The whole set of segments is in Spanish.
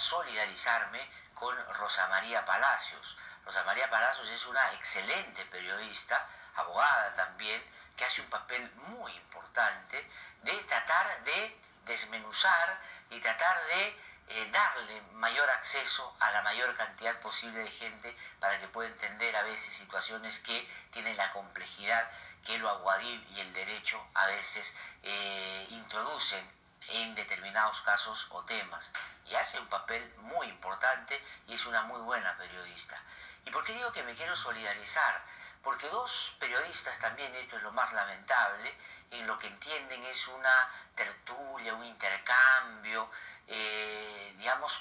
solidarizarme con Rosa María Palacios. Rosa María Palacios es una excelente periodista, abogada también, que hace un papel muy importante de tratar de desmenuzar y tratar de darle mayor acceso a la mayor cantidad posible de gente para que pueda entender a veces situaciones que tienen la complejidad que lo aguadil y el derecho a veces introducen en determinados casos o temas, y hace un papel muy importante y es una muy buena periodista. ¿Y por qué digo que me quiero solidarizar? Porque dos periodistas también, esto es lo más lamentable, en lo que entienden es una tertulia, un intercambio, digamos,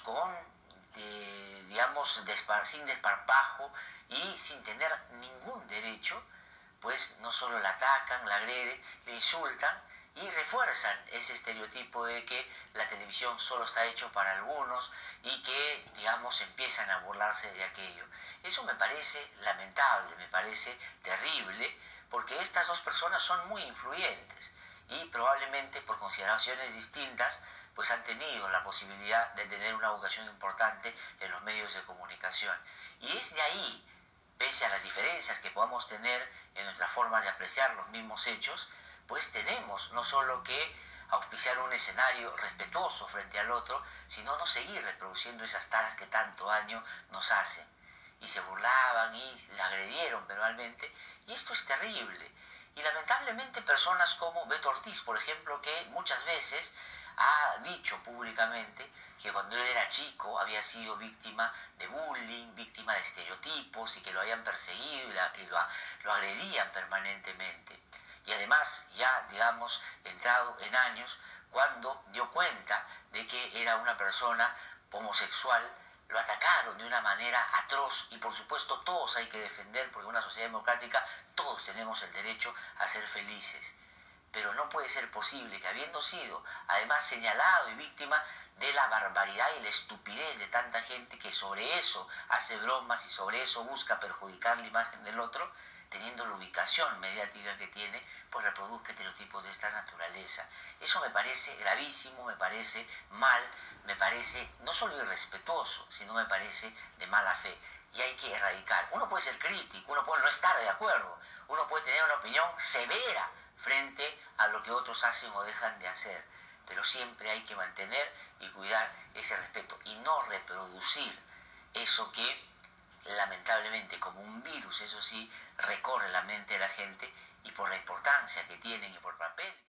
sin desparpajo y sin tener ningún derecho, pues no solo la atacan, la agreden, le insultan y refuerzan ese estereotipo de que la televisión solo está hecho para algunos y que, digamos, empiezan a burlarse de aquello. Eso me parece lamentable, me parece terrible, porque estas dos personas son muy influyentes y probablemente por consideraciones distintas pues han tenido la posibilidad de tener una vocación importante en los medios de comunicación. Y es de ahí, pese a las diferencias que podamos tener en nuestra forma de apreciar los mismos hechos, pues tenemos no solo que auspiciar un escenario respetuoso frente al otro, sino no seguir reproduciendo esas taras que tanto daño nos hacen. Y se burlaban y la agredieron verbalmente, y esto es terrible. Y lamentablemente personas como Beto Ortiz, por ejemplo, que muchas veces ha dicho públicamente que cuando él era chico había sido víctima de bullying, víctima de estereotipos y que lo habían perseguido y lo agredían permanentemente. Y además, ya, digamos, entrado en años, cuando dio cuenta de que era una persona homosexual, lo atacaron de una manera atroz y por supuesto todos hay que defender, porque en una sociedad democrática todos tenemos el derecho a ser felices. Pero no puede ser posible que, habiendo sido además señalado y víctima de la barbaridad y la estupidez de tanta gente que sobre eso hace bromas y sobre eso busca perjudicar la imagen del otro, teniendo la ubicación mediática que tiene, pues reproduzca estereotipos de esta naturaleza. Eso me parece gravísimo, me parece mal, me parece no solo irrespetuoso, sino me parece de mala fe. Y hay que erradicar. Uno puede ser crítico, uno puede no estar de acuerdo, uno puede tener una opinión severa frente a lo que otros hacen o dejan de hacer, pero siempre hay que mantener y cuidar ese respeto y no reproducir eso que lamentablemente como un virus, eso sí, recorre la mente de la gente y por la importancia que tienen y por el papel